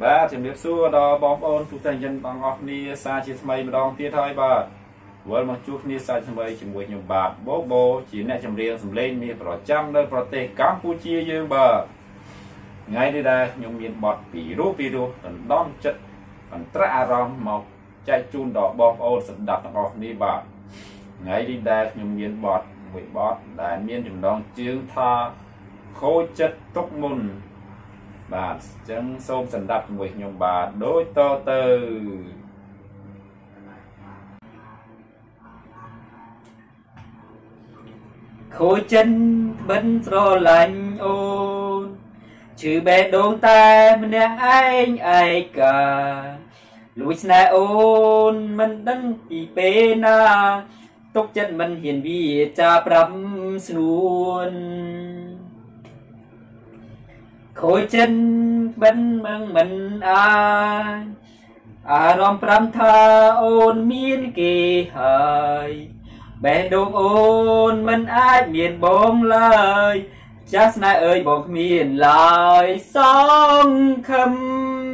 បាទជំរាបសួរដល់បងប្អូនទូទាំងជនបងប្អូនគ្នាសាជាថ្មីម្ដងទៀតហើយបាទវិលមកជួបគ្នាសាជាថ្មីជាមួយខ្ញុំបាទបូបូជាអ្នកចម្រៀងសម្លេងមាសប្រចាំនៅប្រទេសកម្ពុជាយើងបាទថ្ងៃនេះដែរខ្ញុំមានបទពីរោះដណ្ដំចិត្តអន្តរអារម្មណ៍មកចែកជូនដល់បងប្អូនស្ដាប់ទាំងអស់គ្នាបាទថ្ងៃនេះដែរខ្ញុំមានបទមួយបទដែលមានចំណងជើងថាខូចចិត្តទុកមុនបាទអញ្ចឹងសូមសម្ដាប់ជាមួយខ្ញុំបាទដូចតទៅខូចចិត្តបិនស្រឡាញ់អូនឈឺបេះដូងតែម្នាក់ឯងឯកាលួចស្នេហ៍អូនមិនដឹងពីពេលណាទុកចិត្តមិនហ៊ានវាចាប្រាប់ស្នួនខូចចិត្តបិនមិនអារម្មណ៍ប្រាំថាអូនមានគេហើយបេះដូងអូនមិនអាចមានបងឡើយចាស់ស្នេហ៍អើយបងគ្មានឡើយសងខឹម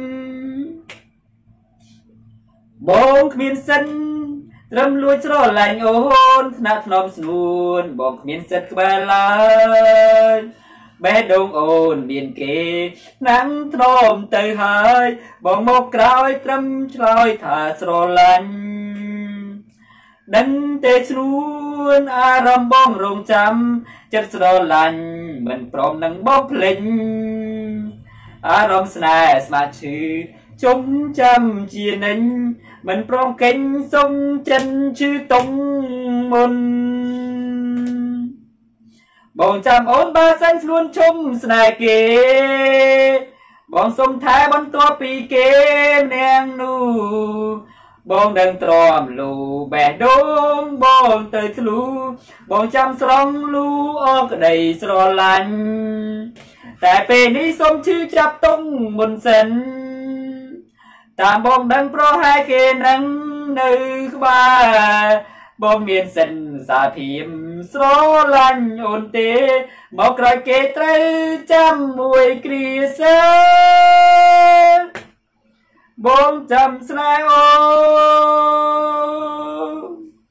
បងគ្មានសិនត្រឹមលួចស្រឡាញ់អូនថ្នាក់ថ្នមស្នួនបងគ្មានសិទ្ធក្បែរឡើយបេះដូងអូនមានគេណាំងថ្នមទៅហើយបងមកក្រោយត្រឹមឆ្លើយថាស្រឡាញ់ដឹងទេស្រួនអារម្មណ៍បងរងចាំចិត្តស្រឡាញ់មិនព្រមនឹងបងភ្លេចអារម្មណ៍ស្នេហ៍ស្មាឈឺជុំចាំជានិញមិនព្រមកិញសុំចិនឈឺតុងមុនបងចាំអូនបើសិនខ្លួនជុំស្នេហ៍គេបងសុំថែបន្ទាប់ពីគេម្នាក់នោះបងដឹងទ្រាំលូបេះដូងបងទៅធ្លូបងចាំស្រង់លូអរក្តីស្រឡាញ់តែពេលនេះសុំឈឺចាប់តុងមុនសិនតាមបងដឹងប្រហែលគេនឹងនៅក្បែរបងមានសិនសាធៀមស្រឡាញ់អូនទេមកក្រោយគេត្រូវចាំមួយគ្រាសិនបងចាំស្នេហ៍អូន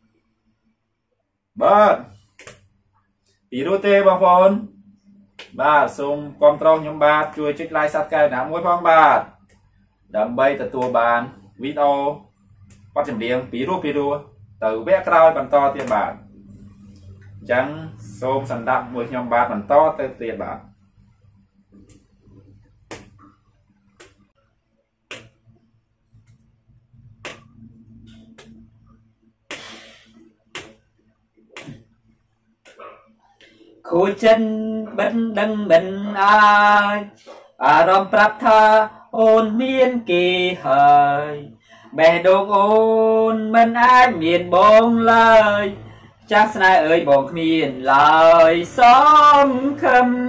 បាទពីរោះទេបងប្អូនបាទសូមគាំទ្រខ្ញុំបាទជួយចុច like Subscribe ណាមួយផងបាទដើម្បីទទួលបានវីដេអូបទចម្រៀងពីរោះទៅវគ្គក្រោយបន្តទៀតបាទអញ្ចឹងសូមសម្ដាប់មួយខ្ញុំបាទបន្តទៅទៀតបាទខូចចិត្តបិនដឹងមិនអាចអារម្មណ៍ប្រាប់ថាអូនមានគេហើយបេះដូងអូនមិនអាចមានបងឡើយចាស់ស្នេហ៍អើយបងគ្មានឡើយសងខឹម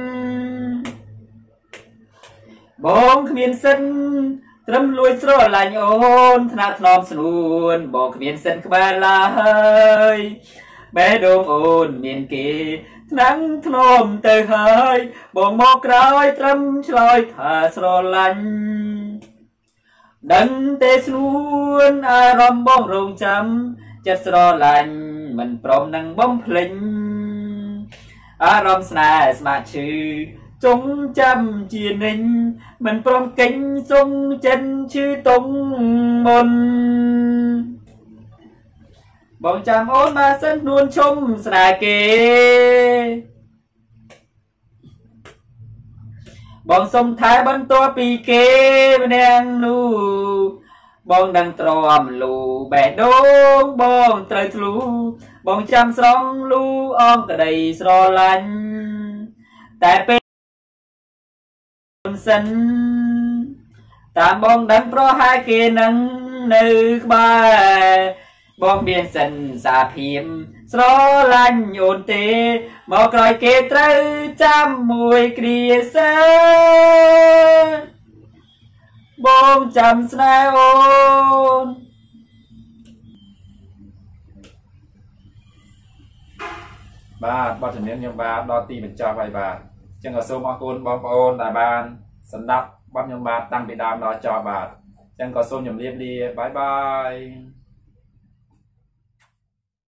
បងគ្មានសិនត្រឹមលួចស្រឡាញ់អូនថ្នាក់ថ្នមស្នួនបងគ្មានសិនក្បែរឡើយបេះដូងអូនមានគេថ្នាំងធ្នមទៅហើយបងមកក្រោយត្រឹមឆ្លើយថាស្រឡាញ់ដឹងទេស្នួនអារម្មណ៍បងរងចាំចិត្តស្រឡាញ់មិនព្រមនឹងបំភ្លេចអារម្មណ៍ស្នេហ៍ស្មាឈឺចងចាំជានិញមិនព្រមកិញសុំចិនឈឺតុងមុនបងចាំអូនបើសិននួនឈុំស្នេហ៍គេបងសុំថែបន្ទាប់ពីគេម្នាក់នោះបងដឹងទ្រាំលូបេះដូងបងត្រូវធ្លូបងចាំស្រង់លូអងក្តីស្រឡាញ់តែពេលសិនតាមបងដឹងប្រហែលគេនឹងនៅក្បែរបងមានសិនសាធៀមស្រឡាញ់អូនទេមកក្រោយគេត្រូវចាំមួយគ្រាសិនបងចាំស្នេហ៍អូនបាទបទចម្រៀងខ្ញុំបាទដល់ទីបញ្ចប់ហើយបាទអញ្ចឹងក៏សូមអរគុណបងប្អូនដែលបានសម្ដាប់ bắt nhầm bạt tăng bị đàm đó cho bạt chẳng có xôn nhầm liếp đi bye bye